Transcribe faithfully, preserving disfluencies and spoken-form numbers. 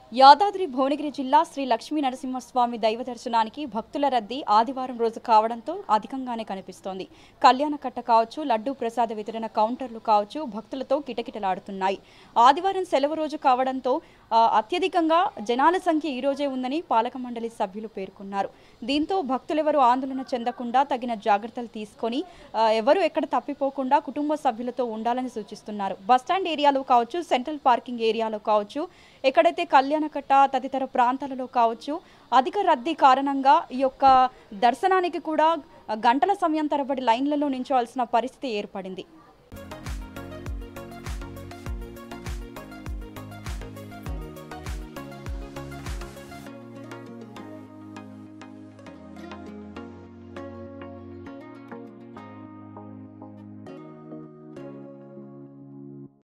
యాదాద్రి భువనగిరి జిల్లా శ్రీ లక్ష్మీ నరసింహస్వామి దైవ దర్శనానికి భక్తుల రద్దీ ఆదివారం రోజు కావడంతో అధికంగానే కనిపిస్తోంది. కళ్యాణకట్ట కావచ్చు, లడ్డూ ప్రసాద వితరణ కౌంటర్లు కావచ్చు భక్తులతో కిటకిటలాడుతున్నాయి. ఆదివారం సెలవు రోజు కావడంతో అత్యధికంగా జనాల సంఖ్య ఈ రోజే ఉందని పాలక మండలి సభ్యులు పేర్కొన్నారు. దీంతో భక్తులెవరూ ఆందోళన చెందకుండా తగిన జాగ్రత్తలు తీసుకొని ఎవరు ఎక్కడ తప్పిపోకుండా కుటుంబ సభ్యులతో ఉండాలని సూచిస్తున్నారు. బస్టాండ్ ఏరియాలో కావచ్చు, సెంట్రల్ పార్కింగ్ ఏరియాలో కావచ్చు, ఎక్కడైతే కళ్యాణకట్ట తదితర ప్రాంతాలలో కావచ్చు అధిక రద్దీ కారణంగా ఈ యొక్క దర్శనానికి కూడా గంటల సమయం తరబడి లైన్లలో నిల్చోవాల్సిన పరిస్థితి ఏర్పడింది.